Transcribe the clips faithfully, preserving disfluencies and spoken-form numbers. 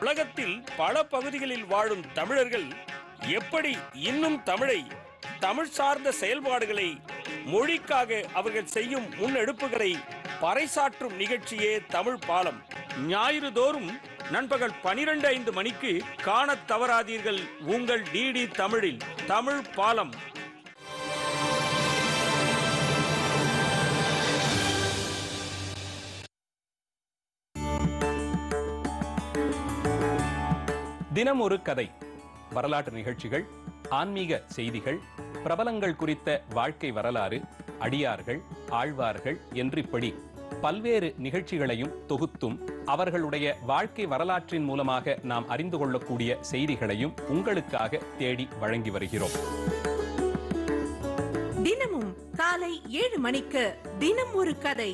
உலகத்தில் பல பகுதிகளில் வாழும் தமிழர்கள் எப்படி இன்னும் தமிழை, தமிழ் சார்ந்த செயல்பாடுகளை, மொழிக்காக அவர்கள் செய்யும் முன்னெடுப்புகளை பறைசாற்றும் நிகழ்ச்சியே தமிழ் பாலம். ஞாயிறு தோறும் நண்பகல் பனிரெண்டு ஐந்து மணிக்கு காணத் தவறாதீர்கள் உங்கள் டிடி தமிழில் தமிழ் பாலம். தினம் ஒரு கதை, வரலாற்று நிகழ்ச்சிகள், ஆன்மீக செய்திகள், பிரபலங்கள் குறித்த வாழ்க்கை வரலாறு, அடியார்கள், ஆழ்வார்கள் என்று இப்படி பல்வேறு நிகழ்ச்சிகளையும் தொகுத்தும் அவர்களுடைய வாழ்க்கை வரலாற்றின் மூலமாக நாம் அறிந்து கொள்ளக்கூடிய செய்திகளையும் உங்களுக்காக தேடி வழங்கி வருகிறோம். தினமும் காலை ஏழு மணிக்கு தினம் ஒரு கதை.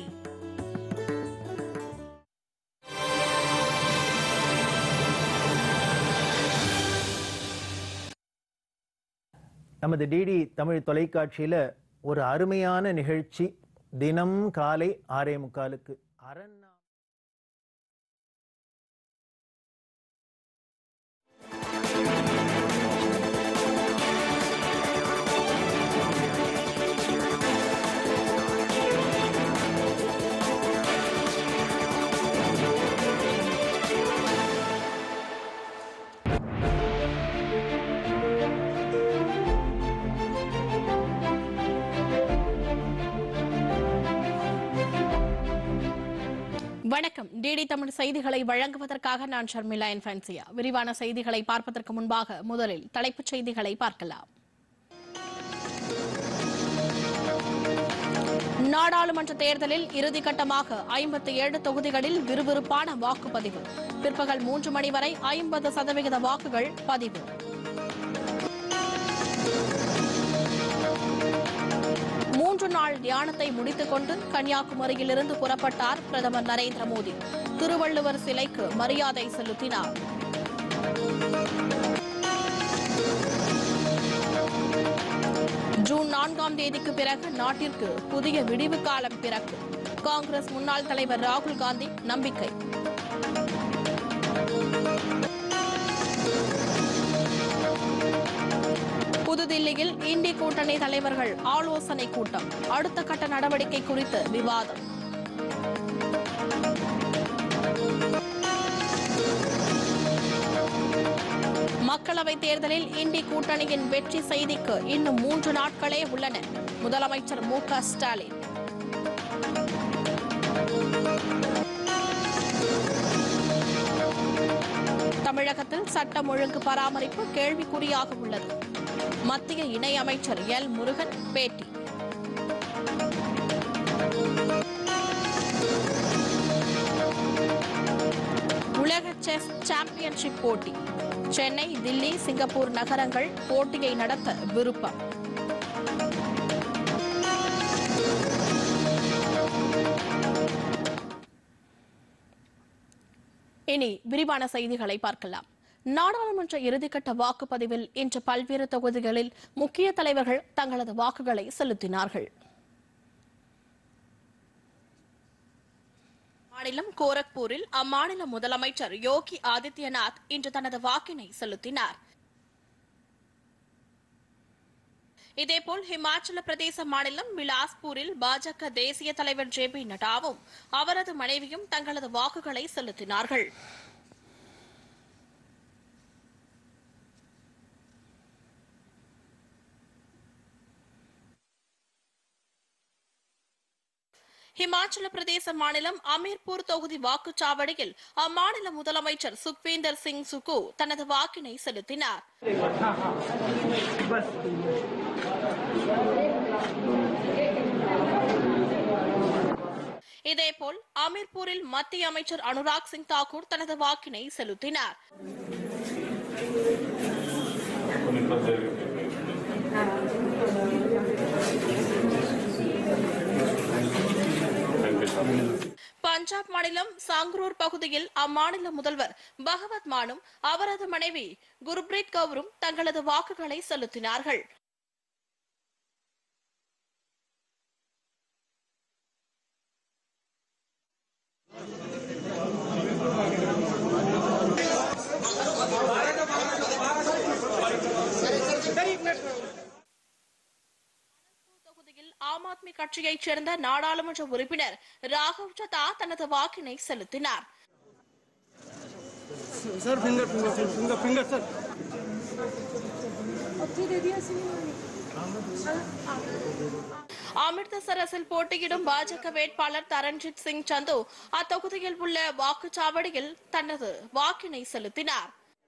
நமது டிடி தமிழ் தொலைக்காட்சியில ஒரு அருமையான நிகழ்ச்சி, தினம் காலை ஆறே முக்காலுக்கு அரண் வணக்கம். டிடி தமிழ் செய்திகளை வழங்குவதற்காக நான் ஷர்மிளா என் ஃபேன்சியா. விரிவான செய்திகளை பார்ப்பதற்கு முன்பாக முதலில் தலைப்புச் செய்திகளை பார்க்கலாம். நாடாளுமன்ற தேர்தலில் இறுதிக்கட்டமாக ஐம்பத்தி ஏழு தொகுதிகளில் விறுவிறுப்பான வாக்குப்பதிவு. பிற்பகல் மூன்று மணி வரை ஐம்பது சதவிகித வாக்குகள் பதிவு. மூன்று நாள் தியானத்தை முடித்துக் கொண்டு கன்னியாகுமரியிலிருந்து புறப்பட்டார் பிரதமர் நரேந்திர மோடி. திருவள்ளுவர் சிலைக்கு மரியாதை செலுத்தினார். ஜூன் நான்காம் தேதிக்கு பிறகு நாட்டிற்கு புதிய விடிவு காலம் பிறக்கும். காங்கிரஸ் முன்னாள் தலைவர் ராகுல் காந்தி நம்பிக்கை. புதுதில்லியில் இந்தி கூட்டணி தலைவர்கள் ஆலோசனை கூட்டம். அடுத்த கட்ட நடவடிக்கை குறித்து விவாதம். மக்களவைத் தேர்தலில் இந்தி கூட்டணியின் வெற்றி செய்திக்கு இன்னும் மூன்று நாட்களே உள்ளன. முதலமைச்சர் மு க ஸ்டாலின். தமிழகத்தில் சட்டம் ஒழுங்கு பராமரிப்பு கேள்விக்குறியாக உள்ளது. மத்திய இணையமைச்சர் எல் முருகன் பேட்டி. உலக செஸ் சாம்பியன்ஷிப் போட்டி. சென்னை, தில்லி, சிங்கப்பூர் நகரங்கள் போட்டியை நடத்த விருப்பம். இனி விரிவான செய்திகளை பார்க்கலாம். நாடாளுமன்ற இறுதிக்கட்ட வாக்குப்பதிவில் இன்று பல்வேறு தொகுதிகளில் முக்கிய தலைவர்கள் தங்களது வாக்குகளை செலுத்தினார்கள். மாநிலம் கோரக்பூரில் அம்மாநில முதலமைச்சர் யோகி ஆதித்யநாத் இன்று தனது வாக்கினை செலுத்தினார். இதேபோல் ஹிமாச்சல பிரதேச மாநிலம் பிலாஸ்பூரில் பாஜக தேசிய தலைவர் ஜே பி நட்டாவும் அவரது மனைவியும் தங்களது வாக்குகளை செலுத்தினார்கள். ஹிமாச்சல பிரதேச மாநிலம் அமீர்பூர் தொகுதி வாக்குச்சாவடியில் அம்மாநில முதலமைச்சர் சுக்வீந்தர் சிங் சுக்கு தனது வாக்கினை செலுத்தினார். இதேபோல் அமீர்பூரில் மத்திய அமைச்சர் அனுராக் சிங் தாக்கூர் தனது வாக்கினை செலுத்தினார். பஞ்சாப் மாநிலம் சாங்ரூர் பகுதியில் அம்மாநில முதல்வர் பகவத் மானும் அவரது மனைவி குர்பிரீத் கவுரும் தங்களது வாக்குகளை செலுத்தினார்கள். ஆத்மி கட்சியைச் சேர்ந்த நாடாளுமன்ற உறுப்பினர் ராகவ் சதா தனது வாக்கினை செலுத்தினார். அமிர்தசரஸில் போட்டியிடும் பாஜக வேட்பாளர் தரண்ஜித் சிங் சந்து அத்தொகுதியில் உள்ள வாக்குச்சாவடியில் தனது வாக்கினை செலுத்தினார்.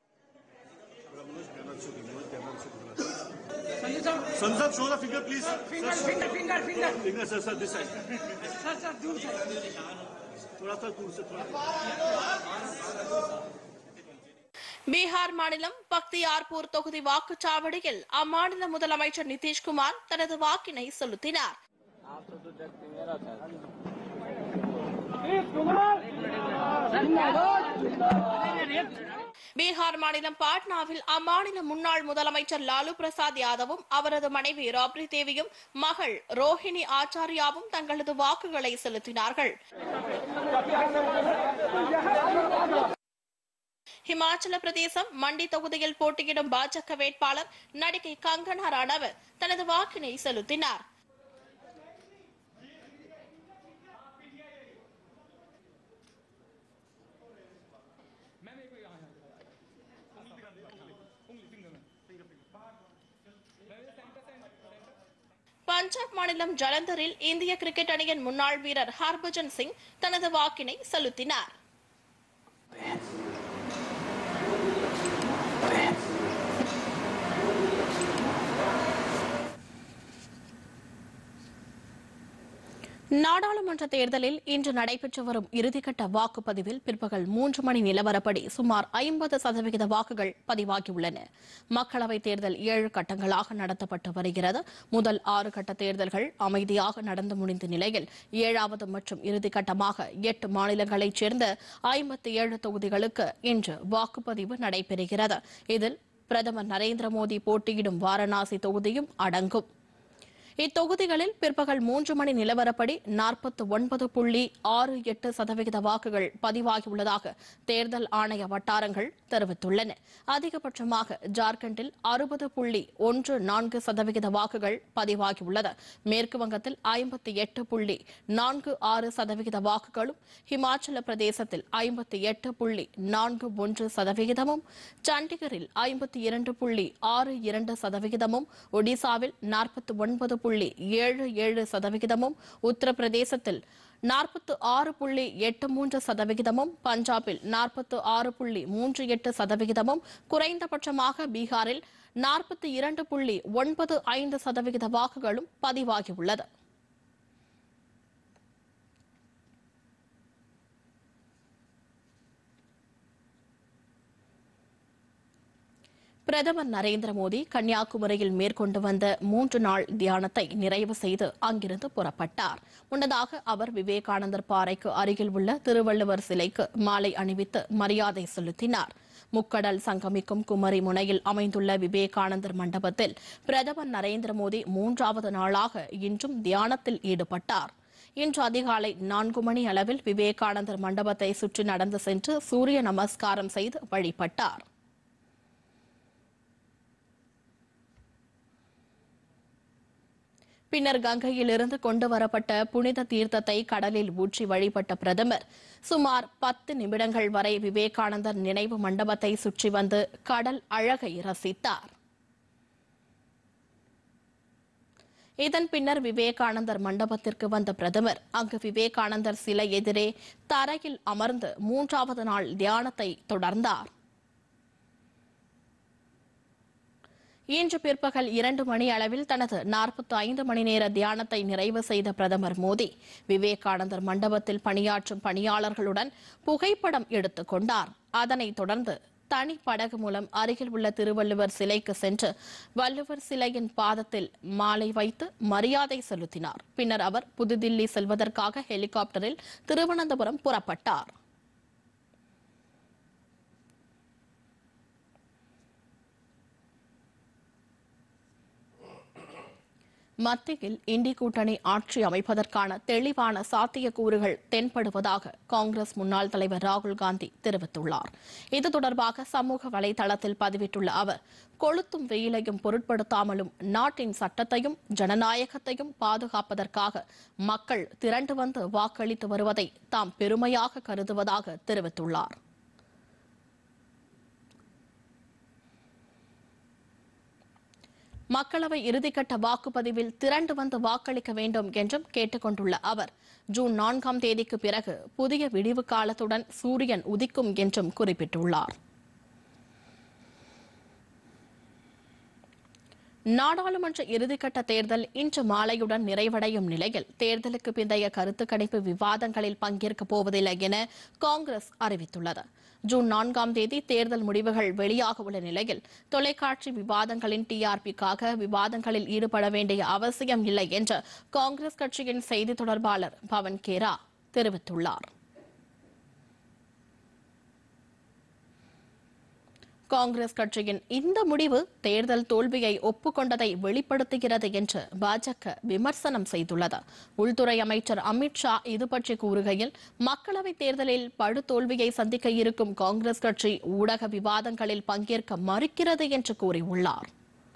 பீகார் மாநிலம் பக்தியார்பூர் தொகுதி வாக்குச்சாவடியில் அம்மாநில முதலமைச்சர் நிதிஷ்குமார் தனது வாக்கினை செலுத்தினார். பீகார் மாநிலம் பாட்னாவில் அம்மாநில முன்னாள் முதலமைச்சர் லாலு பிரசாத் யாதவும் அவரது மனைவி ராப்ரி தேவியும் மகள் ரோஹிணி ஆச்சாரியாவும் தங்களது வாக்குகளை செலுத்தினார்கள். ஹிமாச்சல பிரதேசம் மண்டி தொகுதியில் போட்டியிடும் பாஜக வேட்பாளர் நடிகை கங்கனா ரனாவத் தனது வாக்கினை செலுத்தினார். பஞ்சாப் மாநிலம் ஜலந்தரில் இந்திய கிரிக்கெட் அணியின் முன்னாள் வீரர் ஹர்பஜன் சிங் தனது வாக்கினை செலுத்தினார். நாடாளுமன்ற தேர்தலில் இன்று நடைபெற்று வரும் இறுதிக்கட்ட வாக்குப்பதிவில் பிற்பகல் மூன்று மணி நிலவரப்படி சுமார் ஐம்பது சதவிகித வாக்குகள் பதிவாகியுள்ளன. மக்களவைத் தேர்தல் ஏழு கட்டங்களாக நடத்தப்பட்டு வருகிறது. முதல் ஆறு கட்ட தேர்தல்கள் அமைதியாக நடந்து முடிந்த நிலையில் ஏழாவது மற்றும் இறுதிக்கட்டமாக எட்டு மாநிலங்களைச் சேர்ந்த ஐம்பத்தி ஏழு தொகுதிகளுக்கு இன்று வாக்குப்பதிவு நடைபெறுகிறது. இதில் பிரதமர் நரேந்திர மோடி போட்டியிடும் வாரணாசி தொகுதியும் அடங்கும். இத்தொகுதிகளில் பிற்பகல் மூன்று மணி நிலவரப்படி நாற்பத்தி ஒன்பது புள்ளி ஆறு எட்டு சதவிகித வாக்குகள் பதிவாகியுள்ளதாக தேர்தல் ஆணைய வட்டாரங்கள் தெரிவித்துள்ளன. அதிகபட்சமாக ஜார்க்கண்டில் அறுபது புள்ளி ஒன்று நான்கு சதவிகித வாக்குகள் பதிவாகியுள்ளது. மேற்குவங்கத்தில் ஐம்பத்தி எட்டு புள்ளி நான்கு ஆறு சதவிகித வாக்குகளும், ஹிமாச்சல பிரதேசத்தில் ஐம்பத்தி எட்டு புள்ளி நான்கு ஒன்று சதவிகிதமும், சண்டிகரில் ஐம்பத்தி இரண்டு புள்ளி ஆறு இரண்டு சதவிகிதமும், ஒடிசாவில் நாற்பத்தி ஒன்பது புள்ளி ஏழு ஏழு சதவிகிதமும், உத்தரப்பிரதேசத்தில் நாற்பத்தி ஆறு புள்ளி எட்டு மூன்று சதவிகிதமும், பஞ்சாபில் நாற்பத்தி ஆறு புள்ளி மூன்று எட்டு சதவிகிதமும், குறைந்தபட்சமாக பீகாரில் நாற்பத்தி இரண்டு புள்ளி ஒன்பது ஐந்து சதவிகித வாக்குகளும் பதிவாகியுள்ளது. பிரதமர் நரேந்திர மோடி கன்னியாகுமரியில் மேற்கொண்டு வந்த மூன்று நாள் தியானத்தை நிறைவு செய்து அங்கிருந்து புறப்பட்டார். முன்னதாக அவர் விவேகானந்தர் பாறைக்கு அருகில் உள்ள திருவள்ளுவர் சிலைக்கு மாலை அணிவித்து மரியாதை செலுத்தினார். முக்கடல் சங்கமிக்கும் குமரி முனையில் அமைந்துள்ள விவேகானந்தர் மண்டபத்தில் பிரதமர் நரேந்திர மோடி மூன்றாவது நாளாக இன்றும் தியானத்தில் ஈடுபட்டார். இன்று அதிகாலை நான்கு மணி அளவில் விவேகானந்தர் மண்டபத்தை சுற்றி நடந்து சென்று சூரிய நமஸ்காரம் செய்து வழிபட்டார். பின்னர் கங்கையிலிருந்து கொண்டு வரப்பட்ட புனித தீர்த்தத்தை கடலில் ஊற்றி வழிபட்ட பிரதமர் சுமார் பத்து நிமிடங்கள் வரை விவேகானந்தர் நினைவு மண்டபத்தை சுற்றி வந்து கடல் அழகை ரசித்தார். இதன் பின்னர் விவேகானந்தர் மண்டபத்திற்கு வந்த பிரதமர் அங்கு விவேகானந்தர் சிலை எதிரே தரையில் அமர்ந்து மூன்றாவது நாள் தியானத்தை தொடர்ந்தார். இன்று பிற்பகல் இரண்டு மணி அளவில் தனது நாற்பத்தி ஐந்து மணி நேர தியானத்தை நிறைவு செய்த பிரதமர் மோடி விவேகானந்தர் மண்டபத்தில் பணியாற்றும் பணியாளர்களுடன் புகைப்படம் எடுத்துக் கொண்டார். அதனைத் தொடர்ந்து தனி படகு மூலம் அருகில் உள்ள திருவள்ளுவர் சிலைக்கு சென்று வள்ளுவர் சிலையின் பாதத்தில் மாலை வைத்து மரியாதை செலுத்தினார். பின்னர் அவர் புதுதில்லி செல்வதற்காக ஹெலிகாப்டரில் திருவனந்தபுரம் புறப்பட்டார். மத்தியில் இண்டி கூட்டணி ஆட்சி அமைப்பதற்கான தெளிவான சாத்தியக்கூறுகள் தென்படுவதாக காங்கிரஸ் முன்னாள் தலைவர் ராகுல் காந்தி தெரிவித்துள்ளார். இது தொடர்பாக சமூக வலைதளத்தில் பதிவிட்டுள்ள அவர், கொளுத்தும் வெயிலையும் பொருட்படுத்தாமலும் நாட்டின் சட்டத்தையும் ஜனநாயகத்தையும் பாதுகாப்பதற்காக மக்கள் திரண்டு வந்து வாக்களித்து வருவதை தாம் பெருமையாக கருதுவதாக தெரிவித்துள்ளார். மக்களவை இறுதிக்கட்ட வாக்குப்பதிவில் திரண்டு வந்து வாக்களிக்க வேண்டும் என்றும் கேட்டுக் கொண்டுள்ள அவர், ஜூன் நான்காம் தேதிக்கு பிறகு புதிய விடிவு காலத்துடன் சூரியன் உதிக்கும் என்றும் குறிப்பிட்டுள்ளார். நாடாளுமன்ற இறுதிக்கட்ட தேர்தல் இன்று மாலையுடன் நிறைவடையும் நிலையில் தேர்தலுக்கு பிந்தைய கருத்து கணிப்பு விவாதங்களில் பங்கேற்கப் போவதில்லை என காங்கிரஸ் அறிவித்துள்ளது. ஜூன் நான்காம் தேதி தேர்தல் முடிவுகள் வெளியாக உள்ள நிலையில் தொலைக்காட்சி விவாதங்களின் டிஆர்பிக்காக விவாதங்களில் ஈடுபட வேண்டிய அவசியம் இல்லை என்று காங்கிரஸ் கட்சியின் செய்தி தொடர்பாளர் பவன் கேரா தெரிவித்துள்ளார். காங்கிரஸ் கட்சியின் இந்த முடிவு தேர்தல் தோல்வியை ஒப்புக்கொண்டதை வெளிப்படுத்துகிறது என்று பாஜக விமர்சனம் செய்துள்ளது. உள்துறை அமைச்சர் அமித் ஷா இது பற்றி கூறுகையில், மக்களவைத் தேர்தலில் படுதோல்வியை சந்திக்க இருக்கும் காங்கிரஸ் கட்சி ஊடக விவாதங்களில் பங்கேற்க மறுக்கிறது என்று கூறியுள்ளார்.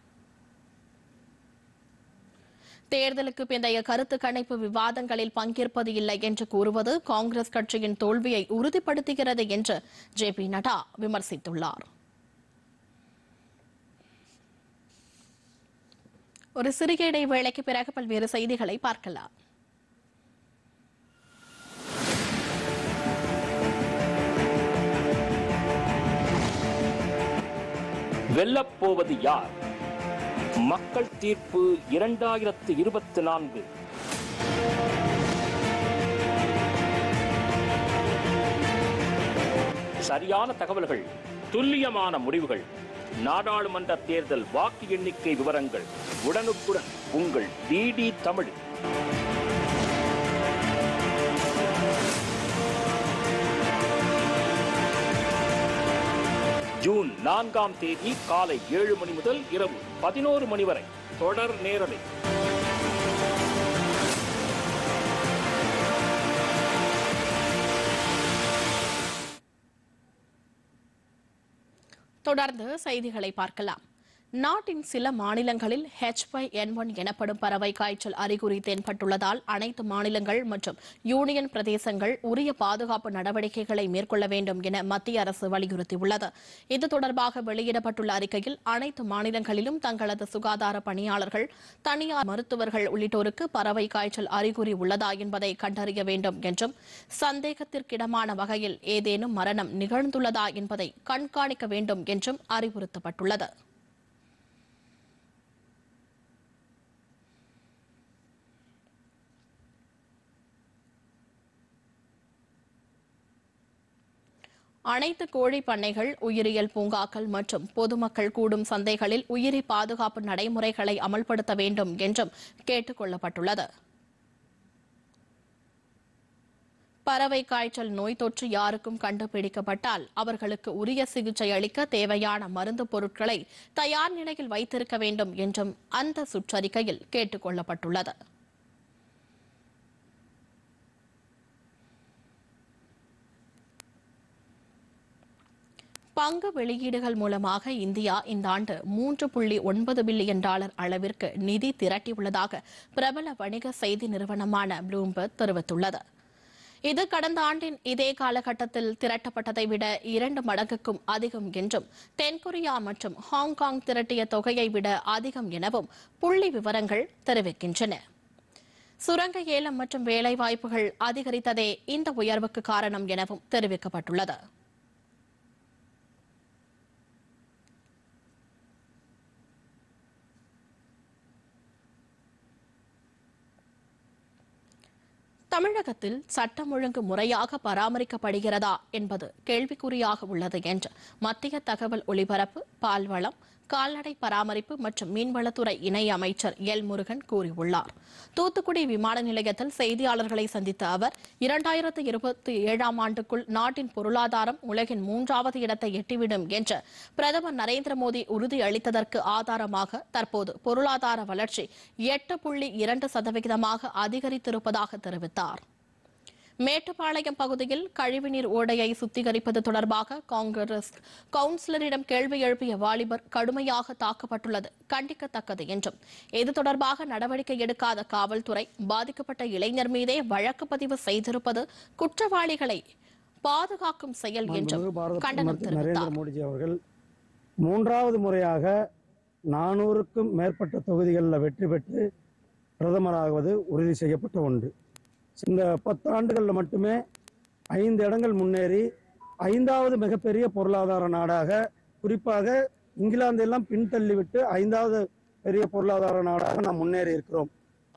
தேர்தலுக்கு பிந்தைய கருத்து கணிப்பு விவாதங்களில் பங்கேற்பது இல்லை என்று கூறுவது காங்கிரஸ் கட்சியின் தோல்வியை உறுதிப்படுத்துகிறது என்று ஜே பி நட்டா விமர்சித்துள்ளார். ஒரு சிறிய இடைவேளைக்கு பிறகு பல்வேறு செய்திகளை பார்க்கலாம். வெல்லப்போவது யார்? மக்கள் தீர்ப்பு இரண்டாயிரத்து இருபத்தி நான்கு. சரியான தகவல்கள், துல்லியமான முடிவுகள், நாடாளுமன்ற தேர்தல் வாக்கு எண்ணிக்கை விவரங்கள் உடனுக்குடன் உங்கள் டிடி தமிழ். ஜூன் நான்காம் தேதி காலை ஏழு மணி முதல் இரவு பதினோரு மணி வரை தொடர் நேரலை. தொடர்ந்து செய்திகளை பார்க்கலாம். நாட்டின் சில மாநிலங்களில் ஹெச் ஃபைவ் என் ஒன் எனப்படும் பறவை காய்ச்சல் அறிகுறி தென்பட்டுள்ளதால் அனைத்து மாநிலங்கள் மற்றும் யூனியன் பிரதேசங்கள் உரிய பாதுகாப்பு நடவடிக்கைகளை மேற்கொள்ள வேண்டும் என மத்திய அரசு வலியுறுத்தியுள்ளது. இது தொடர்பாக வெளியிடப்பட்டுள்ள அறிக்கையில், அனைத்து மாநிலங்களிலும் தங்களது சுகாதார பணியாளர்கள், தனியார் மருத்துவர்கள் உள்ளிட்டோருக்கு பறவை காய்ச்சல் அறிகுறி உள்ளதா என்பதை கண்டறிய வேண்டும் என்றும், சந்தேகத்திற்கிடமான வகையில் ஏதேனும் மரணம் நிகழ்ந்துள்ளதா என்பதை கண்காணிக்க வேண்டும் என்றும் அறிவுறுத்தப்பட்டுள்ளது. அனைத்து கோழி பண்ணைகள், உயிரியல் பூங்காக்கள் மற்றும் பொதுமக்கள் கூடும் சந்தைகளில் உயிரி பாதுகாப்பு நடைமுறைகளை அமல்படுத்த வேண்டும் என்றும் கேட்டுக் கொள்ளப்பட்டுள்ளது. பறவை காய்ச்சல் நோய் தொற்று யாருக்கும் கண்டுபிடிக்கப்பட்டால் அவர்களுக்கு உரிய சிகிச்சை அளிக்க தேவையான மருந்து பொருட்களை தயார் நிலையில் வைத்திருக்க வேண்டும் என்றும் அந்த சுற்றறிக்கையில் கேட்டுக் கொள்ளப்பட்டுள்ளது. பங்கு வெளியீடுகள் மூலமாக இந்தியா இந்த ஆண்டு மூன்று புள்ளி ஒன்பது பில்லியன் டாலர் அளவிற்கு நிதி திரட்டியுள்ளதாக பிரபல வணிக செய்தி நிறுவனமான ப்ளூம்பர்க் தெரிவித்துள்ளது. இது கடந்த ஆண்டின் இதே காலகட்டத்தில் திரட்டப்பட்டதை விட இரண்டு மடங்குக்கும் அதிகம் என்றும், தென்கொரியா மற்றும் ஹாங்காங் திரட்டிய தொகையை விட அதிகம் எனவும் புள்ளி விவரங்கள் தெரிவிக்கின்றன. சுரங்க ஏலம் மற்றும் வேலைவாய்ப்புகள் அதிகரித்ததே இந்த உயர்வுக்கு காரணம் எனவும் தெரிவிக்கப்பட்டுள்ளது. தமிழகத்தில் சட்டம் ஒழுங்கு முறையாக பராமரிக்கப்படுகிறதா என்பது கேள்விக்குறியாக உள்ளது என்று மத்திய தகவல் ஒலிபரப்பு, பால்வளம், கால்நடை பராமரிப்பு மற்றும் மீன்வளத்துறை இணை அமைச்சர் எல் முருகன் கூறியுள்ளார். தூத்துக்குடி விமான நிலையத்தில் செய்தியாளர்களை சந்தித்த அவர், இரண்டாயிரத்து இருபத்தி ஏழாம் ஆண்டுக்குள் நாட்டின் பொருளாதாரம் உலகின் மூன்றாவது இடத்தை எட்டிவிடும் என்று பிரதமர் நரேந்திர மோடி உறுதியளித்ததற்கு ஆதாரமாக தற்போது பொருளாதார வளர்ச்சி எட்டு புள்ளி இரண்டு சதவிகிதமாக அதிகரித்திருப்பதாக தெரிவித்தார். மேட்டுப்பாளையம் பகுதியில் கழிவுநீர் ஓடையை சுத்திகரிப்பது தொடர்பாக காங்கிரஸ் கவுன்சிலரிடம் கேள்வி எழுப்பிய வாலிபர் கடுமையாக தாக்கப்பட்டுள்ளது கண்டிக்கத்தக்கது என்றும், இது தொடர்பாக நடவடிக்கை எடுக்காத காவல்துறை பாதிக்கப்பட்ட இளைஞர் மீதே வழக்கு பதிவு செய்திருப்பது குற்றவாளிகளை பாதுகாக்கும் செயல் என்றும் கண்டனம் தெரிவித்தார். நரேந்திர மோடிஜி அவர்கள் மூன்றாவது முறையாக நானூறுக்கும் மேற்பட்ட தொகுதிகளில் வெற்றி பெற்று பிரதமராகுவது உறுதி செய்யப்பட்ட ஒன்று. இந்த பத்து ஆண்டுகளில் மட்டுமே ஐந்து இடங்கள் முன்னேறி ஐந்தாவது மிகப்பெரிய பொருளாதார நாடாக, குறிப்பாக இங்கிலாந்து எல்லாம் பின்தள்ளிவிட்டு ஐந்தாவது பெரிய பொருளாதார நாடாக நாம் முன்னேறி இருக்கிறோம்.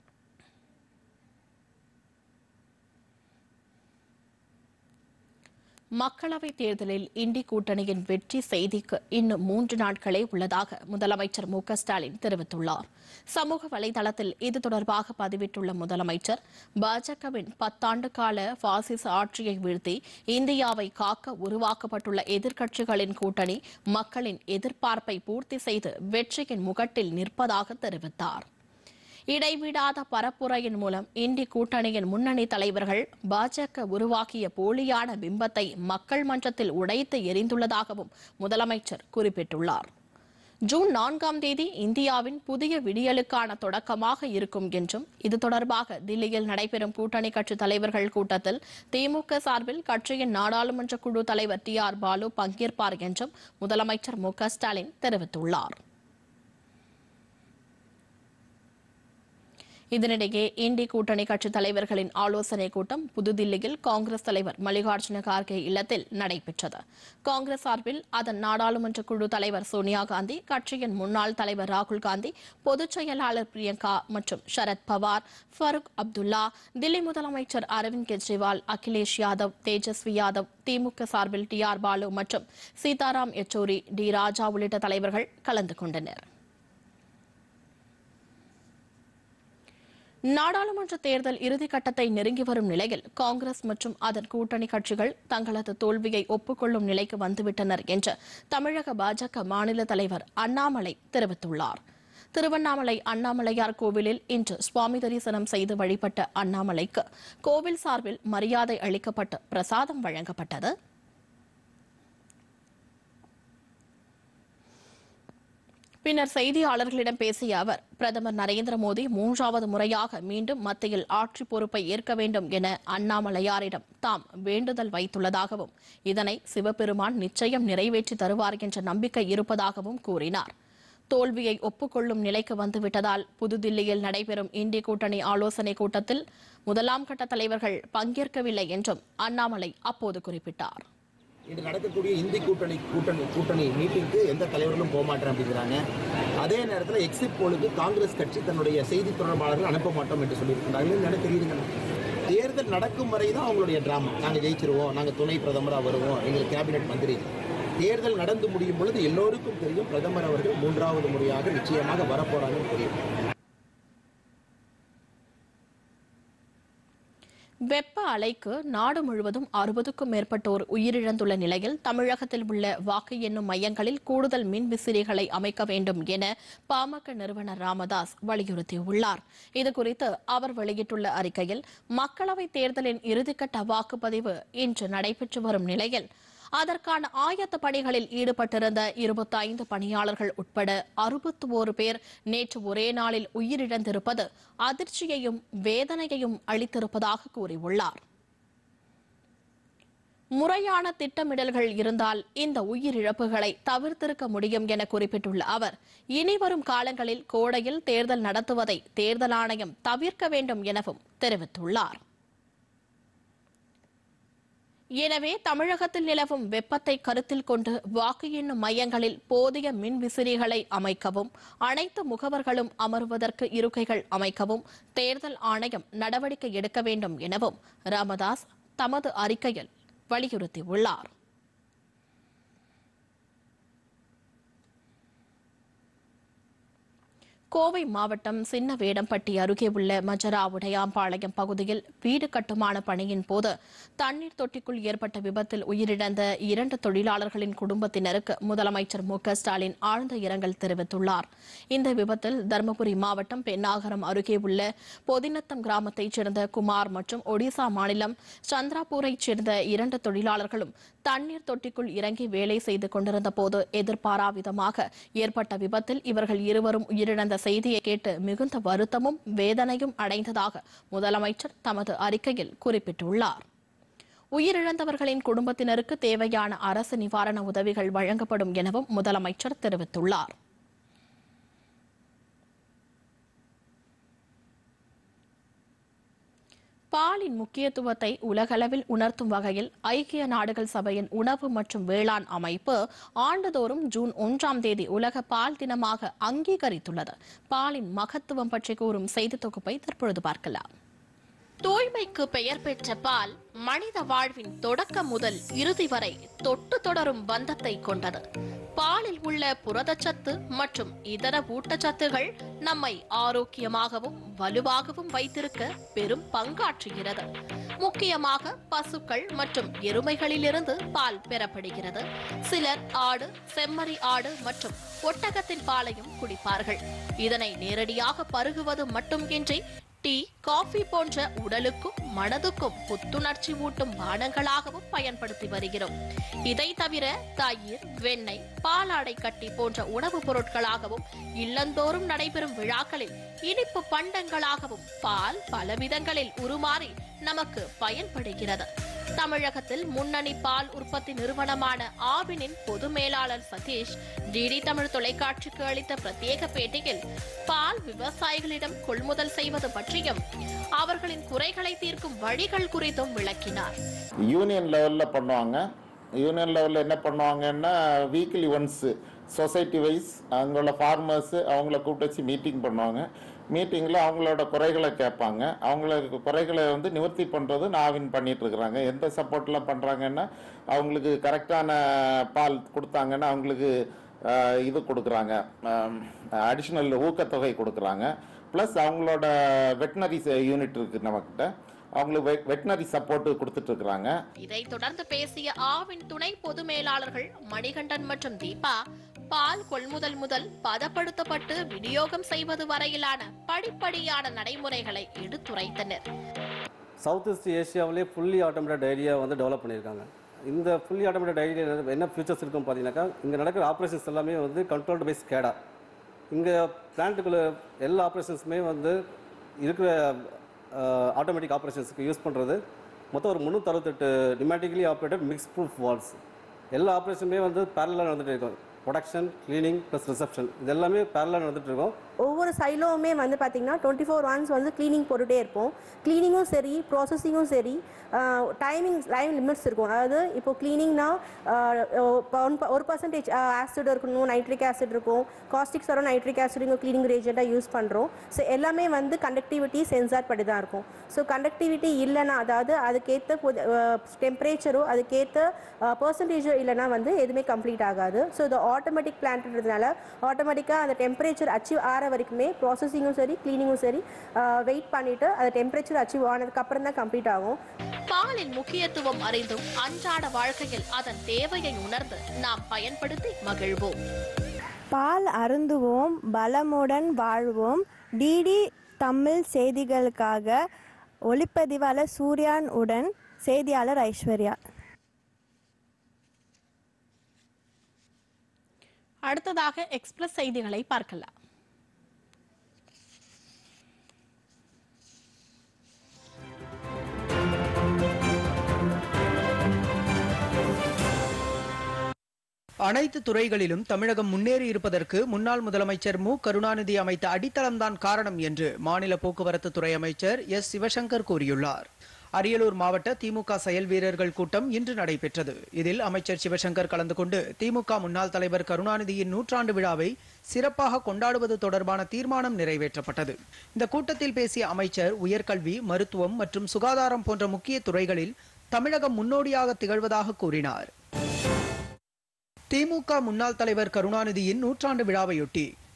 மக்களவைத் தேர்தலில் இண்டி கூட்டணியின் வெற்றி செய்திக்கு இன்னும் மூன்று நாட்களே உள்ளதாக முதலமைச்சர் மு க ஸ்டாலின் தெரிவித்துள்ளார். சமூக வலைதளத்தில் இது தொடர்பாக பதிவிட்டுள்ள முதலமைச்சர், பாஜகவின் பத்தாண்டு கால பாசிச ஆட்சியை வீழ்த்தி இந்தியாவை காக்க உருவாக்கப்பட்டுள்ள எதிர்க்கட்சிகளின் கூட்டணி மக்களின் எதிர்பார்ப்பை பூர்த்தி செய்து வெற்றியின் முகட்டில் நிற்பதாக தெரிவித்தார். இடைவிடாத பரப்புரையின் மூலம் இண்டி கூட்டணியின் முன்னணி தலைவர்கள் பாஜக உருவாக்கிய போலியான பிம்பத்தை மக்கள் மன்றத்தில் உடைத்து எறிந்துள்ளதாகவும் முதலமைச்சர் குறிப்பிட்டுள்ளார். ஜூன் நான்காம் தேதி இந்தியாவின் புதிய விடியலுக்கான தொடக்கமாக இருக்கும் என்றும், இது தொடர்பாக தில்லியில் நடைபெறும் கூட்டணி கட்சி தலைவர்கள் கூட்டத்தில் திமுக சார்பில் கட்சியின் நாடாளுமன்ற குழு தலைவர் டி ஆர் பாலு பங்கேற்பார் என்றும் முதலமைச்சர் மு க ஸ்டாலின் தெரிவித்துள்ளார். இதனிடையே இண்டி கூட்டணி கட்சித் தலைவர்களின் ஆலோசனைக் கூட்டம் புதுதில்லியில் காங்கிரஸ் தலைவர் மல்லிகார்ஜுன கார்கே இல்லத்தில் நடைபெற்றது. காங்கிரஸ் சார்பில் அதன் நாடாளுமன்ற குழு தலைவர் சோனியா காந்தி, கட்சியின் முன்னாள் தலைவர் ராகுல் காந்தி, பொதுச் செயலாளர் பிரியங்கா மற்றும் சரத் பவார், ஃபருக் அப்துல்லா, தில்லி முதலமைச்சர் அரவிந்த் கெஜ்ரிவால், அகிலேஷ் யாதவ், தேஜஸ்வி யாதவ், திமுக சார்பில் டி ஆர் பாலு மற்றும் சீதாராம் யெச்சூரி, டி ராஜா உள்ளிட்ட தலைவர்கள் கலந்து கொண்டனர். நாடாளுமன்ற தேர்தல் இறுதிக்கட்டத்தை நெருங்கி வரும் நிலையில் காங்கிரஸ் மற்றும் அதன் கூட்டணி கட்சிகள் தங்களது தோல்வியை ஒப்புக்கொள்ளும் நிலைக்கு வந்துவிட்டனர் என்று தமிழக பாஜக மாநில தலைவர் அண்ணாமலை தெரிவித்துள்ளார். திருவண்ணாமலை அண்ணாமலையார் கோவிலில் இன்று சுவாமி தரிசனம் செய்து வழிபட்ட அண்ணாமலைக்கு கோவில் சார்பில் மரியாதை அளிக்கப்பட்டு பிரசாதம் வழங்கப்பட்டது. பின்னர் செய்தியாளர்களிடம் பேசிய அவர், பிரதமர் நரேந்திர மோடி மூன்றாவது முறையாக மீண்டும் மத்தியில் ஆட்சி பொறுப்பை ஏற்க வேண்டும் என அண்ணாமலையாரிடம் தாம் வேண்டுதல் வைத்துள்ளதாகவும், இதனை சிவபெருமான் நிச்சயம் நிறைவேற்றி தருவார் என்ற நம்பிக்கை இருப்பதாகவும் கூறினார். தோல்வியை ஒப்புக்கொள்ளும் நிலைக்கு வந்துவிட்டதால் புதுதில்லியில் நடைபெறும் இண்டி கூட்டணி ஆலோசனைக் கூட்டத்தில் முதலாம் கட்ட தலைவர்கள் பங்கேற்கவில்லை என்றும் அண்ணாமலை அப்போது குறிப்பிட்டார். இன்று நடக்கக்கூடிய இந்தி கூட்டணி கூட்டணி கூட்டணி மீட்டிங்க்கு எந்த தலைவர்களும் போக மாட்டேன் அப்படிங்கிறாங்க. அதே நேரத்தில் எக்ஸிட் போலுக்கு காங்கிரஸ் கட்சி தன்னுடைய செய்தி தொடர்பாளர்கள் அனுப்ப மாட்டோம் என்று சொல்லியிருக்கிறார்கள். எனக்கு தெரியுதுங்க, தேர்தல் நடக்கும் வரை தான் அவங்களுடைய டிராமா. நாங்கள் ஜெயிச்சிருவோம், நாங்கள் துணை பிரதமராக வருவோம், எங்களுக்கு கேபினெட் மந்திரி. தேர்தல் நடந்து முடியும் பொழுது எல்லோருக்கும் தெரியும் பிரதமர் அவர்கள் மூன்றாவது முறையாக நிச்சயமாக வரப்போறாங்கன்னு தெரியும். வெப்ப அலைக்கு நாடு முழுவதும் அறுபதுக்கும் மேற்பட்டோர் உயிரிழந்துள்ள நிலையில் தமிழகத்தில் உள்ள வாக்கு எண்ணும் மையங்களில் கூடுதல் மின் விசிறிகளை அமைக்க வேண்டும் என பாமக நிறுவனர் ராமதாஸ் வலியுறுத்தியுள்ளார். இதுகுறித்து அவர் வெளியிட்டுள்ள அறிக்கையில், மக்களவைத் தேர்தலின் இறுதிக்கட்ட வாக்குப்பதிவு இன்று நடைபெற்று வரும் நிலையில் அதற்கான ஆயத்த பணிகளில் ஈடுபட்டிருந்த இருபத்தி ஐந்து பணியாளர்கள் உட்பட அறுபத்தி ஓரு பேர் நேற்று ஒரே நாளில் உயிரிழந்திருப்பது அதிர்ச்சியையும் வேதனையையும் அளித்திருப்பதாக கூறியுள்ளார். முறையான திட்டமிடல்கள் இருந்தால் இந்த உயிரிழப்புகளை தவிர்த்திருக்க முடியும் என குறிப்பிட்டுள்ள அவர், இனிவரும் காலங்களில் கோடையில் தேர்தல் நடத்துவதை தேர்தல் ஆணையம் தவிர்க்க வேண்டும் எனவும் தெரிவித்துள்ளார். எனவே தமிழகத்தில் நிலவும் வெப்பத்தை கருத்தில் கொண்டு வாக்கு எண்ணும் மையங்களில் போதிய மின் விசிறிகளை அமைக்கவும், அனைத்து முகவர்களும் அமர்வதற்கு இருக்கைகள் அமைக்கவும் தேர்தல் ஆணையம் நடவடிக்கை எடுக்க வேண்டும் எனவும் ராமதாஸ் தமது அறிக்கையில் வலியுறுத்தியுள்ளார். கோவை மாவட்டம் சின்ன வேடம்பட்டி அருகே உள்ள மஜரா உடையாம்பாளையம் பகுதியில் வீடு கட்டுமான பணியின் போது தண்ணீர் தொட்டிக்குள் ஏற்பட்ட விபத்தில் உயிரிழந்த இரண்டு தொழிலாளர்களின் குடும்பத்தினருக்கு முதலமைச்சர் மு க ஸ்டாலின் ஆழ்ந்த இரங்கல் தெரிவித்துள்ளார். இந்த விபத்தில் தருமபுரி மாவட்டம் பென்னாகரம் அருகே உள்ள பொதினத்தம் கிராமத்தைச் சேர்ந்த குமார் மற்றும் ஒடிசா மாநிலம் சந்திராபூரைச் சேர்ந்த இரண்டு தொழிலாளர்களும் தண்ணீர் தொட்டிக்குள் இறங்கி வேலை செய்து கொண்டிருந்த போது எதிர்பாரா விதமாக ஏற்பட்ட விபத்தில் இவர்கள் இருவரும் உயிரிழந்த செய்தியை கேட்டு மிகுந்த வருத்தமும் வேதனையும் அடைந்ததாக முதலமைச்சர் தமது அறிக்கையில் குறிப்பிட்டுள்ளார். உயிரிழந்தவர்களின் குடும்பத்தினருக்கு தேவையான அரசு நிவாரண உதவிகள் வழங்கப்படும் எனவும் முதலமைச்சர் தெரிவித்துள்ளார். பாலின் முக்கியத்துவத்தை உலகளவில் உணர்த்தும் வகையில் ஐக்கிய நாடுகள் சபையின் உணவு மற்றும் வேளாண் அமைப்பு ஆண்டுதோறும் ஜூன் ஒன்றாம் தேதி உலக பால் தினமாக அங்கீகரித்துள்ளது. பாலின் மகத்துவம் பற்றி கூறும் செய்தி தொகுப்பை தற்பொழுது பார்க்கலாம். தூய்மைக்கு பெயர் பெற்ற பால் மனித வாழ்வின் தொடக்கம் முதல் இறுதி வரை தொட்டு தொடரும் பந்தத்தை கொண்டது. பாலில் உள்ள புரதச்சத்து மற்றும் இதர ஊட்டச்சத்துகள் நம்மை ஆரோக்கியமாகவும் வலுவாகவும் வைத்திருக்க பெரும் பங்காற்றுகிறது. முக்கியமாக பசுக்கள் மற்றும் எருமைகளிலிருந்து பால் பெறப்படுகிறது. சிலர் ஆடு, செம்மறி ஆடு மற்றும் ஒட்டகத்தின் பாலையும் குடிப்பார்கள். இதனை நேரடியாக பருகுவது மட்டுமின்றி டீ, காஃபி போன்ற உடலுக்கும் மனதுக்கும் புத்துணர்ச்சி ஊட்டும் பானங்களாகவும் பயன்படுத்தி வருகிறோம். இதை தவிர தயிர், வெண்ணெய், பாலாடை கட்டி போன்ற உணவுப் பொருட்களாகவும் இல்லந்தோறும் நடைபெறும் விழாக்களில் இனிப்பு பண்டங்களாகவும் பால் பலவிதங்களில் உருமாறி நமக்கு பயன்படுகிறது. தமிழகத்தில் முன்னணி பால் உற்பத்தி நிறுவனமான ஆவினின் பொது மேலாளர் சதீஷ் டிடி தமிழ் தொலைக்காட்சிக்கு அளித்த பிரத்யேக பேட்டியில் பால் விவசாயிகளிடம் கொள்முதல் செய்வது பற்றியும் அவர்களின் குறைகளை தீர்க்கும் வழிகள் குறித்தும் விளக்கினார். யூனியன் லெவல்ல பண்ணுவாங்க. யூனியன் லெவலில் என்ன பண்ணுவாங்கன்னா வீக்லி ஒன்ஸ் சொசைட்டி வைஸ் அவங்களோட ஃபார்மர்ஸ் அவங்கள கூப்பிட்டு வச்சு மீட்டிங் பண்ணுவாங்க. மீட்டிங்கில் அவங்களோட குறைகளை கேட்பாங்க. அவங்களுக்கு குறைகளை வந்து நிவர்த்தி பண்ணுறது நாவின் பண்ணிட்டு இருக்கிறாங்க. எந்த சப்போர்ட்லாம் பண்ணுறாங்கன்னா அவங்களுக்கு கரெக்டான பால் கொடுத்தாங்கன்னா அவங்களுக்கு இது கொடுக்குறாங்க, அடிஷ்னல் ஊக்கத்தொகை கொடுக்குறாங்க. ப்ளஸ் அவங்களோட வெட்டினரி யூனிட் இருக்குது நம்மக்கிட்ட, அவங்களுக்கு வெட்டினரி சப்போர்ட் கொடுத்துட்டு இருக்கிறாங்க. இதை தொடர்ந்து பேசிய ஆவின் துணை பொது மேலாளர்கள் மணிகண்டன் மற்றும் தீபா பால் கொள்முதல் முதல் பதப்படுத்தப்பட்டு விநியோகம் செய்வது வரையிலான படிப்படியான நடைமுறைகளை எடுத்துரைத்தனர். சவுத் ஈஸ்ட் ஏஷியாவிலே ஃபுல்லி ஆட்டோமேட்டட் டைரியா வந்து டெவலப் பண்ணியிருக்காங்க. இந்த ஃபுல்லி ஆட்டோமேட்டட் டைரியா என்ன ஃபியூச்சர்ஸ் இருக்கும் பார்த்தீங்கன்னாக்கா, இங்கே நடக்கிற ஆப்ரேஷன்ஸ் எல்லாமே வந்து கண்ட்ரோல்டு பை ஸ்கேடா. இங்கே பிளான்ட்டுக்குள்ள எல்லா ஆப்ரேஷன்ஸுமே வந்து இருக்கிற ஆட்டோமேட்டிக் ஆப்ரேஷன்ஸுக்கு யூஸ் பண்ணுறது மொத்தம் ஒரு முந்நூற்றி அறுபத்தெட்டு pneumatically operated mix proof valves. எல்லா ஆப்ரேஷனுமே வந்து பேரலாக நடந்துகிட்டு இருக்கும். ப்ரொடக்ஷன், கிளீனிங் ப்ளஸ் ரிசப்ஷன் இது எல்லாமே பேரலாக நடந்துட்டு இருக்கோம். ஒவ்வொரு சைலோவுமே வந்து பார்த்திங்கன்னா டுவெண்ட்டி ஃபோர் ஹவர்ஸ் வந்து க்ளீனிங் போட்டுகிட்டே இருப்போம். க்ளீனிங்கும் சரி, ப்ராசஸிங்கும் சரி, டைமிங் டைம் லிமிட்ஸ் இருக்கும். அதாவது இப்போ க்ளீனிங்னா ஒரு பர்சன்டேஜ் ஆசிட் இருக்கணும், நைட்ரிக் ஆசிட் இருக்கும், காஸ்டிக் சரம் நைட்ரிக் ஆசிட் இங்கே க்ளீனிங் ரேஜெண்ட்டாக யூஸ் பண்ணுறோம். ஸோ எல்லாமே வந்து கண்டக்டிவிட்டி சென்சார் படி தான் இருக்கும். ஸோ கண்டக்டிவிட்டி இல்லைன்னா, அதாவது அதுக்கேற்ற டெம்பரேச்சரோ அதுக்கேற்ற பர்சன்டேஜோ இல்லைனா வந்து எதுவுமே கம்ப்ளீட் ஆகாது. ஸோ இது ஆட்டோமேட்டிக் பிளான்ட்ன்றதுனால ஆட்டோமேட்டிக்காக அந்த டெம்பரேச்சர் அச்சீவ் ஆகிற வரைக்குமே ப்ராசஸிங்கும் சரி, கிளீனிங்கும் சரி வெயிட் பண்ணிவிட்டு அந்த டெம்பரேச்சர் அச்சீவ் ஆனதுக்கப்புறம் தான் கம்ப்ளீட் ஆகும். பாலின் முக்கியத்துவம் அறிந்தும் அன்றாட வாழ்க்கையில் அதன் தேவையை உணர்ந்து நாம் பயன்படுத்தி மகிழ்வோம். பால் அருந்துவோம், பலமுடன் வாழ்வோம். டிடி தமிழ் செய்திகளுக்காக ஒளிப்பதிவாளர் சூர்யான் உடன் செய்தியாளர் ஐஸ்வர்யா. அடுத்ததாக எக்ஸ்பிரஸ் செய்திகளை பார்க்கலாம். அனைத்து துறைகளிலும் தமிழகம் முன்னேறி இருப்பதற்கு முன்னாள் முதலமைச்சர் மு கருணாநிதி அமைத்த அடித்தளம்தான் காரணம் என்று மாநில போக்குவரத்து துறை அமைச்சர் எஸ் சிவசங்கர் கூறியுள்ளார். அரியலூர் மாவட்ட திமுக செயல் வீரர்கள் கூட்டம் இன்று நடைபெற்றது. இதில் அமைச்சர் சிவசங்கர் கலந்து கொண்டு திமுக முன்னாள் தலைவர் கருணாநிதியின் நூற்றாண்டு விழாவை சிறப்பாக கொண்டாடுவது தொடர்பான தீர்மானம் நிறைவேற்றப்பட்டது. இந்த கூட்டத்தில் பேசிய அமைச்சர் உயர்கல்வி, மருத்துவம் மற்றும் சுகாதாரம் போன்ற முக்கிய துறைகளில் தமிழகம் முன்னோடியாக திகழ்வதாக கூறினார். திமுக முன்னாள் தலைவர் கருணாநிதியின் நூற்றாண்டு விழாவையொட்டி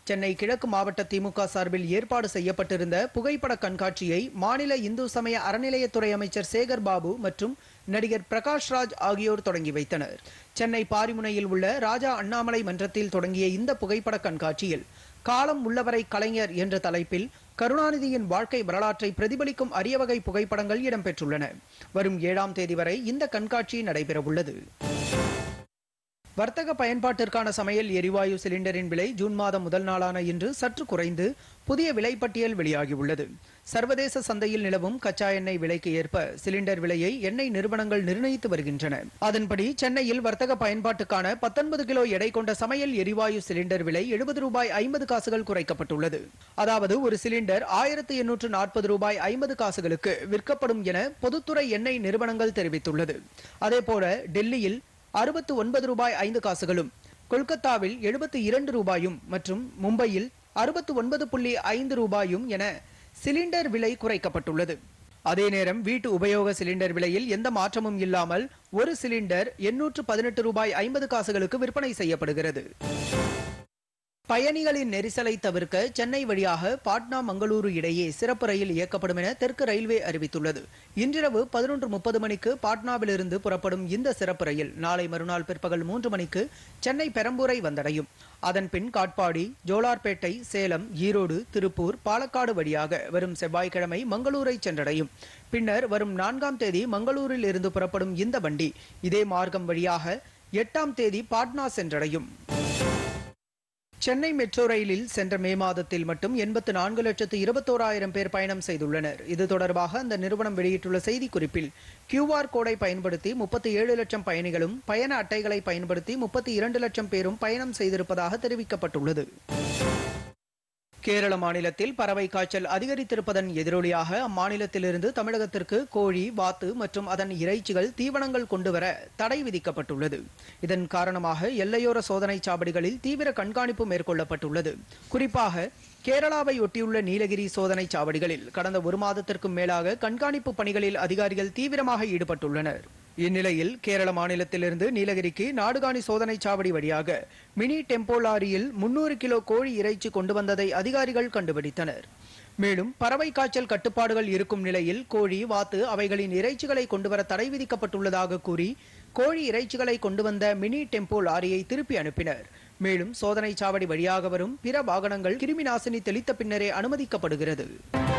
சென்னை கிழக்கு மாவட்ட திமுக சார்பில் ஏற்பாடு செய்யப்பட்டிருந்த புகைப்பட கண்காட்சியை மாநில இந்து சமய அறநிலையத்துறை அமைச்சர் சேகர் பாபு மற்றும் நடிகர் பிரகாஷ் ராஜ் ஆகியோர் தொடங்கி வைத்தனர். சென்னை பாரிமுனையில் உள்ள ராஜா அண்ணாமலை மன்றத்தில் தொடங்கிய இந்த புகைப்பட கண்காட்சியில் காலம் உள்ளவரை கலைஞர் என்ற தலைப்பில் கருணாநிதியின் வாழ்க்கை வரலாற்றை பிரதிபலிக்கும் அரிய வகை புகைப்படங்கள் இடம்பெற்றுள்ளன. வரும் ஏழாம் தேதி வரை இந்த கண்காட்சி நடைபெறவுள்ளது. வர்த்தக பயன்பாட்டிற்கான சமையல் எரிவாயு சிலிண்டரின் விலை ஜூன் மாதம் முதல் நாளான இன்று சற்று குறைந்து புதிய விலைப்பட்டியல் வெளியாகியுள்ளது. சர்வதேச சந்தையில் நிலவும் கச்சா எண்ணெய் விலைக்கு ஏற்ப சிலிண்டர் விலையை எண்ணெய் நிறுவனங்கள் நிர்ணயித்து வருகின்றன. அதன்படி சென்னையில் வர்த்தக பயன்பாட்டுக்கான பத்தொன்பது கிலோ எடை கொண்ட சமையல் எரிவாயு சிலிண்டர் விலை எழுபது ரூபாய் ஐம்பது காசுகள் குறைக்கப்பட்டுள்ளது. அதாவது ஒரு சிலிண்டர் ஆயிரத்து எண்ணூற்று நாற்பது ரூபாய் ஐம்பது காசுகளுக்கு விற்கப்படும் என பொதுத்துறை எண்ணெய் நிறுவனங்கள் தெரிவித்துள்ளது. அதேபோல டெல்லியில் அறுபத்து ஒன்பது ரூபாய் ஐந்து காசுகளும், கொல்கத்தாவில் எழுபத்தி இரண்டு ரூபாயும் மற்றும் மும்பையில் அறுபத்து ஒன்பது புள்ளி ஐந்து ரூபாயும் என சிலிண்டர் விலை குறைக்கப்பட்டுள்ளது. அதே நேரம் வீட்டு உபயோக சிலிண்டர் விலையில் எந்த மாற்றமும் இல்லாமல் ஒரு சிலிண்டர் எண்ணூற்று பதினெட்டு ரூபாய் ஐம்பது காசுகளுக்கு விற்பனை செய்யப்படுகிறது. பயணிகளின் நெரிசலை தவிர்க்க சென்னை வழியாக பாட்னா மங்களூரு இடையே சிறப்பு ரயில் இயக்கப்படும் என தெற்கு ரயில்வே அறிவித்துள்ளது. இன்றிரவு பதினொன்று முப்பது மணிக்கு பாட்னாவிலிருந்து புறப்படும் இந்த சிறப்பு ரயில் நாளை மறுநாள் பிற்பகல் மூன்று மணிக்கு சென்னை பெரம்பூரை வந்தடையும். அதன்பின் காட்பாடி, ஜோலார்பேட்டை, சேலம், ஈரோடு, திருப்பூர், பாலக்காடு வழியாக வரும் செவ்வாய்க்கிழமை மங்களூரை சென்றடையும். பின்னர் வரும் நான்காம் தேதி மங்களூரில் இருந்து புறப்படும் இந்த வண்டி இதே மார்க்கம் வழியாக எட்டாம் தேதி பாட்னா சென்றடையும். சென்னை மெட்ரோ ரயிலில் சென்ற மே மாதத்தில் மட்டும் எண்பத்து நான்கு லட்சத்து இருபத்தோராயிரம் பேர் பயணம் செய்துள்ளனர். இது தொடர்பாக அந்த நிறுவனம் வெளியிட்டுள்ள செய்திக்குறிப்பில் கியூஆர் கோடை பயன்படுத்தி முப்பத்தி ஏழு லட்சம் பயணிகளும் பயண அட்டைகளை பயன்படுத்தி முப்பத்தி இரண்டு லட்சம் பேரும் பயணம் செய்திருப்பதாக தெரிவிக்கப்பட்டுள்ளது. கேரள மாநிலத்தில் பறவை காய்ச்சல் அதிகரித்திருப்பதன் எதிரொலியாக அம்மாநிலத்திலிருந்து தமிழகத்திற்கு கோழி, வாத்து மற்றும் அதன் இறைச்சிகள், தீவனங்கள் கொண்டுவர தடை விதிக்கப்பட்டுள்ளது. இதன் காரணமாக எல்லையோர சோதனை சாவடிகளில் தீவிர கண்காணிப்பு மேற்கொள்ளப்பட்டுள்ளது. குறிப்பாக கேரளாவை ஒட்டியுள்ள நீலகிரி சோதனை சாவடிகளில் கடந்த ஒரு மாதத்திற்கும் மேலாக கண்காணிப்பு பணிகளில் அதிகாரிகள் தீவிரமாக ஈடுபட்டுள்ளனர். இந்நிலையில் கேரள மாநிலத்திலிருந்து நீலகிரிக்கு நாடுகாணி சோதனை சாவடி வழியாக மினி டெம்போ லாரியில் முன்னூறு கிலோ கோழி இறைச்சி கொண்டு வந்ததை அதிகாரிகள் கண்டுபிடித்தனர். மேலும் பறவை காய்ச்சல் கட்டுப்பாடுகள் இருக்கும் நிலையில் கோழி, வாத்து அவைகளின் இறைச்சிகளை கொண்டுவர தடை விதிக்கப்பட்டுள்ளதாக கூறி கோழி இறைச்சிகளை கொண்டு வந்த மினி டெம்போ லாரியை திருப்பி அனுப்பினர். மேலும் சோதனை சாவடி வழியாக வரும் பிற வாகனங்கள் கிருமி நாசினி தெளித்த பின்னரே அனுமதிக்கப்படுகிறது.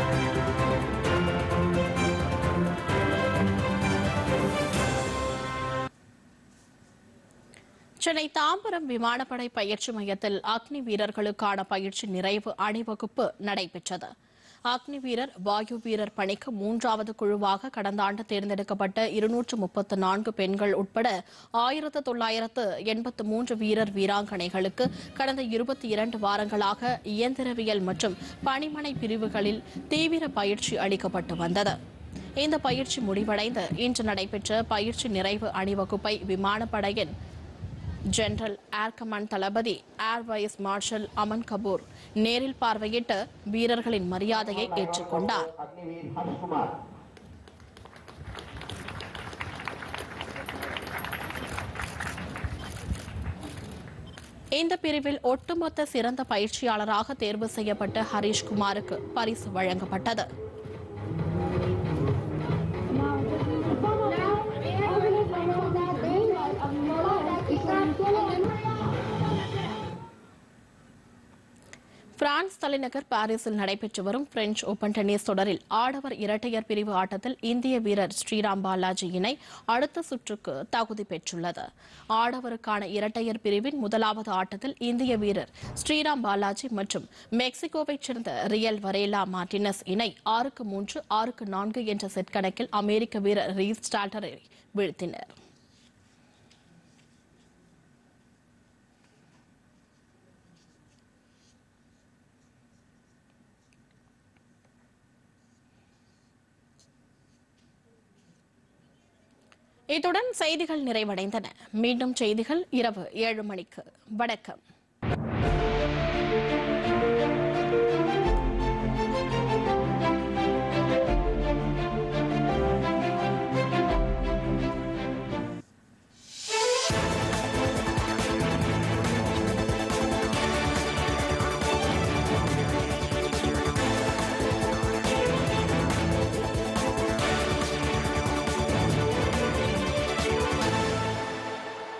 சென்னை தாம்பரம் விமானப்படை பயிற்சி மையத்தில் அக்னி வீரர்களுக்கான பயிற்சி நிறைவு அணிவகுப்பு நடைபெற்றது. அக்னி வீரர், வாயு வீரர் பணிக்கு மூன்றாவது குழுவாக கடந்த ஆண்டு தேர்ந்தெடுக்கப்பட்ட இருநூற்று முப்பத்து நான்கு பெண்கள் உட்பட ஆயிரத்து தொள்ளாயிரத்து எண்பத்து மூன்று வீரர் வீராங்கனைகளுக்கு கடந்த இருபத்தி இரண்டு வாரங்களாக இயந்திரவியல் மற்றும் பணிமனை பிரிவுகளில் தீவிர பயிற்சி அளிக்கப்பட்டு வந்தது. இந்த பயிற்சி முடிவடைந்து இன்று நடைபெற்ற பயிற்சி நிறைவு அணிவகுப்பை விமானப்படையின் ஜெனரல் ஏர் கமாண்ட் தளபதி air vice marshal Aman Kapoor நேரில் பார்வையிட்டு வீரர்களின் மரியாதையை ஏற்றுக்கொண்டார். இந்த பிரிவில் ஒட்டுமொத்த சிறந்த பயிற்சியாளராக தேர்வு செய்யப்பட்ட ஹரீஷ்குமாருக்கு பரிசு வழங்கப்பட்டது. பிரான்ஸ் தலைநகர் பாரிஸில் நடைபெற்று வரும் பிரெஞ்சு ஓபன் டென்னிஸ் தொடரில் ஆடவர் இரட்டையர் பிரிவு ஆட்டத்தில் இந்திய வீரர் ஸ்ரீராம் பாலாஜி இணை அடுத்த சுற்றுக்கு தகுதி பெற்றுள்ளது. ஆடவருக்கான இரட்டையர் பிரிவின் முதலாவது ஆட்டத்தில் இந்திய வீரர் ஸ்ரீராம் பாலாஜி மற்றும் மெக்சிகோவைச் சேர்ந்த ரியல் வரேலா மார்டினஸ் இணை ஆறுக்கு மூன்று, ஆறுக்கு நான்கு என்ற செட் கணக்கில் அமெரிக்க வீரர் ரீஸ் ஸ்டால்டரை வீழ்த்தினர். இத்துடன் செய்திகள் நிறைவடைந்தன. மீண்டும் செய்திகள் இரவு ஏழு மணிக்கு. வணக்கம்.